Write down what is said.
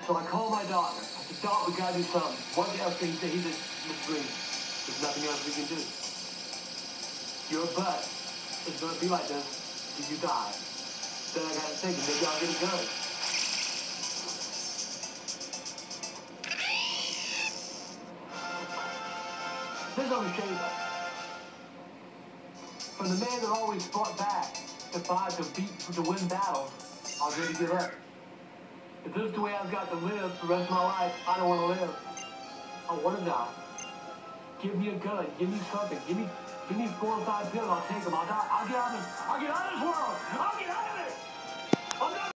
So I called my doctor. I said, Doc, we gotta do something. What else can he say? He said, Mr. Green, there's nothing else we can do. Your butt is gonna be like this till you die. Then I got to thinking, maybe I'll get a gun. This is unshakable. From the man that always fought back, to fight, to beat, to win battles, I was ready to give up. If this is the way I've got to live for the rest of my life, I don't want to live. I want to die. Give me a gun. Give me something. Give me 4 or 5 pills. I'll take them. I'll die. I'll get out of this world. I'll get out of it. I'm not